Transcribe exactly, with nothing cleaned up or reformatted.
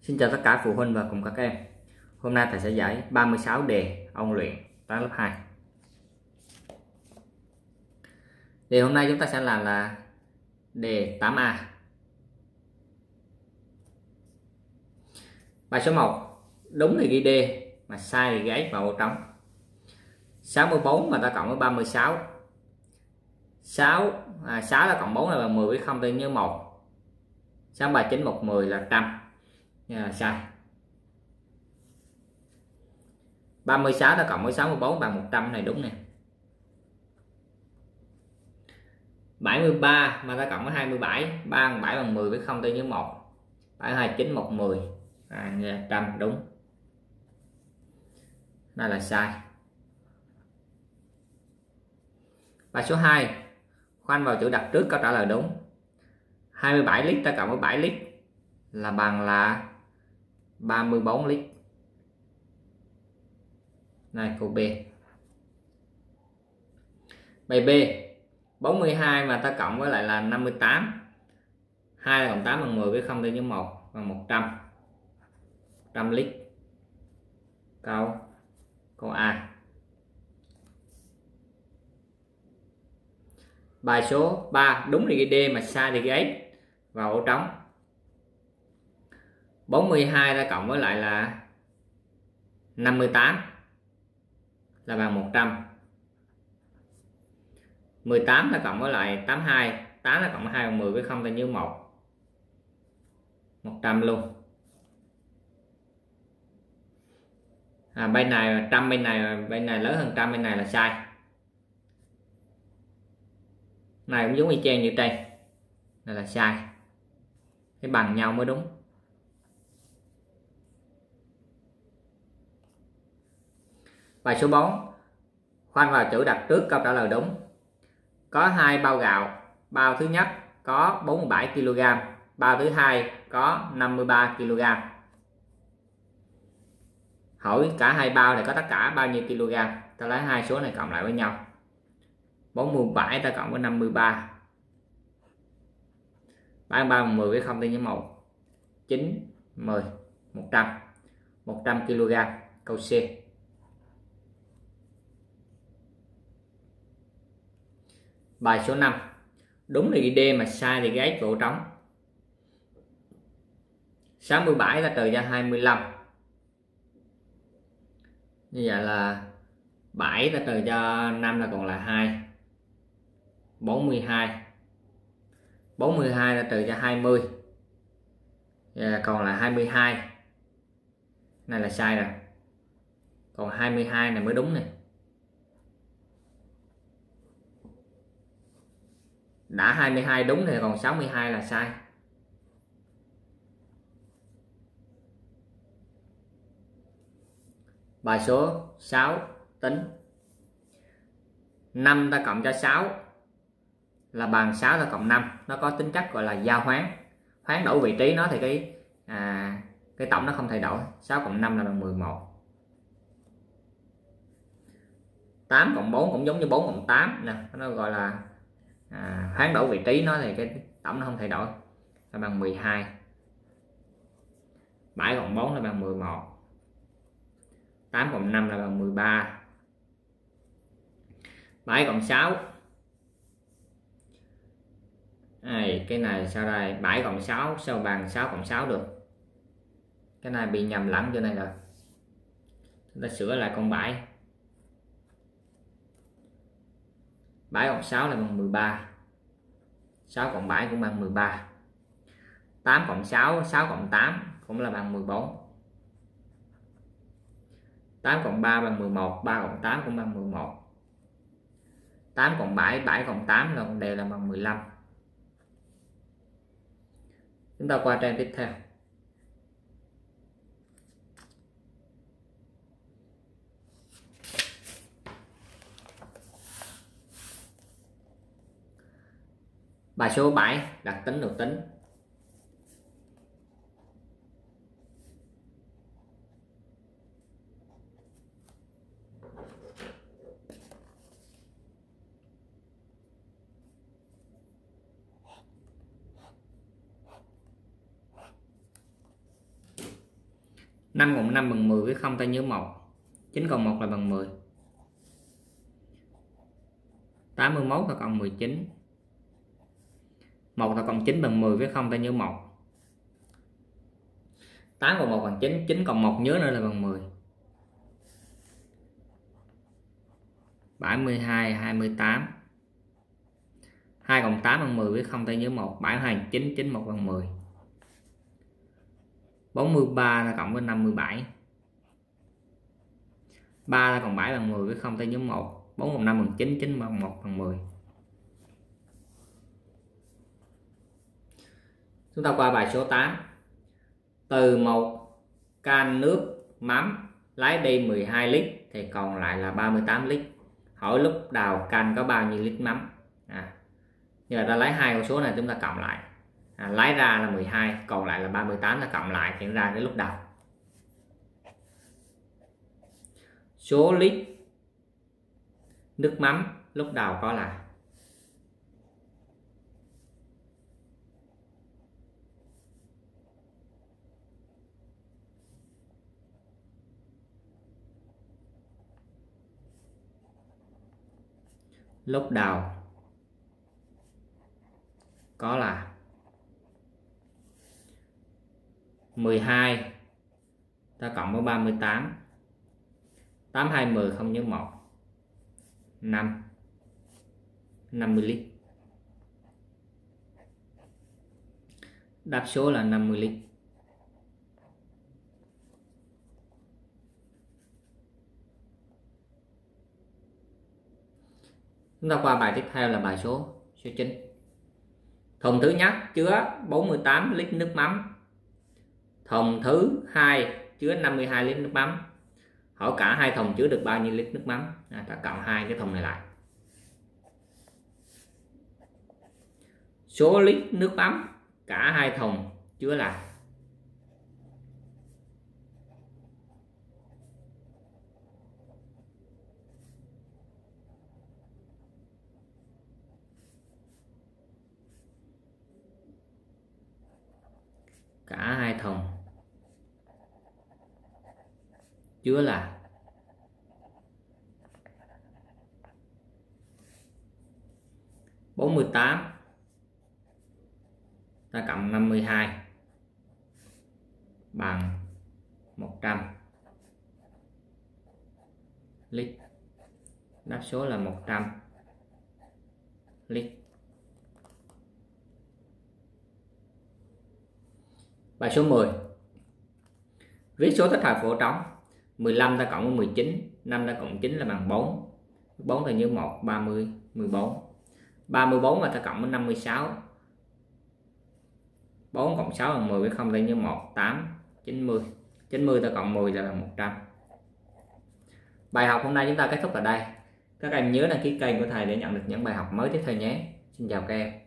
Xin chào tất cả phụ huynh và cùng các em. Hôm nay thầy sẽ giải ba mươi sáu đề ôn luyện toán lớp hai. Đề hôm nay chúng ta sẽ làm là đề tám A. Bài số một, đúng thì ghi D, mà sai thì ghi X vào ô trống. sáu mươi bốn mà ta cộng với ba mươi sáu. sáu à, sáu là cộng bốn là bằng mười với không tương như một. sáu ba chín một mười là trăm. Nên là sai. ba mươi sáu ta cộng với sáu mươi bốn bằng một trăm này đúng nè. bảy mươi ba mà ta cộng với hai mươi bảy, ba bằng bảy bằng mười với không tương như một. bảy hai chín một mười à, một trăm đúng. Đây là sai. Bài số hai, khoanh vào chữ đặt trước câu trả lời đúng. hai mươi bảy lít ta cộng với bảy lít là bằng là ba mươi bốn lít. Này câu B. Bài B, bốn mươi hai mà ta cộng với lại là năm mươi tám. hai cộng tám bằng mười với không tương như một bằng một trăm. một trăm lít. Câu câu A. Bài số ba, đúng thì ghi D mà sai thì ghi X vào ổ trống. bốn mươi hai ta cộng với lại là năm mươi tám là bằng một trăm. mười tám ta cộng với lại tám mươi hai, tám ta cộng với hai bằng mười với không tương như một. một trăm luôn. À, bên này trăm, bên này bên này lớn hơn trăm, bên này là sai. Này cũng giống y chang như trên. Này là sai. Cái bằng nhau mới đúng. Bài số bốn, khoanh vào chữ đặt trước câu trả lời đúng. Có hai bao gạo, bao thứ nhất có bốn mươi bảy ki lô gam, bao thứ hai có năm mươi ba ki lô gam. Hỏi cả hai bao này có tất cả bao nhiêu kg? Ta lấy hai số này cộng lại với nhau. bốn mươi bảy ta cộng với năm mươi ba. ba mươi ba bằng mười với không tương như một. chín, mười, một trăm. một trăm ki lô gam. Câu C. Bài số năm, đúng thì ghi D mà sai thì ghi X vào ổ trống. sáu mươi bảy ta trừ ra hai mươi lăm. Như vậy là bảy ta trừ cho năm là còn là hai. bốn mươi hai. bốn mươi hai ta trừ cho hai mươi. Vậy là còn là hai mươi hai. Này là sai rồi. Còn hai mươi hai này mới đúng nè. Đã hai mươi hai đúng thì còn sáu mươi hai là sai. Bài số sáu, tính. năm ta cộng cho sáu là bằng sáu ta cộng năm. Nó có tính chất gọi là giao hoán. Hoán đổi vị trí nó thì cái à, cái tổng nó không thay đổi. sáu cộng năm là bằng mười một. tám cộng bốn cũng giống như bốn cộng tám nè, nó gọi là à, hoán đổi vị trí nó thì cái tổng nó không thay đổi, là bằng mười hai. bảy cộng bốn là bằng mười một. tám cộng năm là bằng mười ba. bảy cộng sáu. Này, cái này sao đây? bảy cộng sáu sao bằng sáu cộng sáu được? Cái này bị nhầm lẫn chỗ này rồi. Chúng ta sửa lại con bảy. bảy cộng sáu là bằng mười ba. sáu cộng bảy cũng bằng mười ba. tám cộng sáu, sáu cộng tám cũng là bằng mười bốn. tám cộng ba bằng mười một, ba cộng tám cũng bằng mười một. tám cộng bảy, bảy cộng tám là đều là bằng mười lăm. Chúng ta qua trang tiếp theo. Bài số bảy, đặt tính đồ tính. năm cộng năm bằng mười với không ta nhớ một. chín cộng một là bằng mười. tám mươi mốt ta cộng mười chín. một ta cộng chín bằng mười với không ta nhớ một. tám cộng một bằng chín. chín cộng một nhớ nữa là bằng mười. bảy mươi hai, hai mươi tám. hai cộng tám bằng mười với không ta nhớ một. bảy mươi hai bằng chín. chín mươi mốt bằng mười. bốn mươi ba ta cộng với năm mươi bảy. ba ta cộng bảy bằng mười với không ta nhớ một. bốn cộng năm bằng chín. chín bằng một bằng mười. Chúng ta qua bài số tám. Từ một can nước mắm lấy đi mười hai lít thì còn lại là ba mươi tám lít. Hỏi lúc đầu can có bao nhiêu lít mắm? À, như là ta lấy hai con số này chúng ta cộng lại. À, lấy ra là mười hai, còn lại là ba mươi tám, ta cộng lại hiện ra cái lúc đầu. Số lít nước mắm lúc đầu có là lúc đầu có là mười hai ta cộng với ba mươi tám. tám, hai, mười không nhớ một. năm. năm mươi lít. Đáp số là năm mươi lít. Chúng ta qua bài tiếp theo là bài số số chín. Thùng thứ nhất chứa bốn mươi tám lít nước mắm. Thùng thứ hai chứa năm mươi hai lít nước mắm. Hỏi cả hai thùng chứa được bao nhiêu lít nước mắm? À, ta cộng hai cái thùng này lại. Số lít nước mắm cả hai thùng chứa là cả hai thùng chứa là bốn mươi tám ta cộng năm mươi hai bằng một trăm lít. Đáp số là một trăm lít. Bài số mười. Viết số thích hợp phổ trống. mười lăm ta cộng với mười chín. năm ta cộng chín là bằng bốn. bốn ta nhớ một. ba mươi, mười bốn. ba mươi bốn mà ta cộng với năm mươi sáu. bốn cộng sáu bằng mười với không ta nhớ một. tám. chín mươi. chín mươi ta cộng mười là bằng một trăm. Bài học hôm nay chúng ta kết thúc ở đây. Các em nhớ đăng ký kênh của thầy để nhận được những bài học mới tiếp theo nhé. Xin chào các em.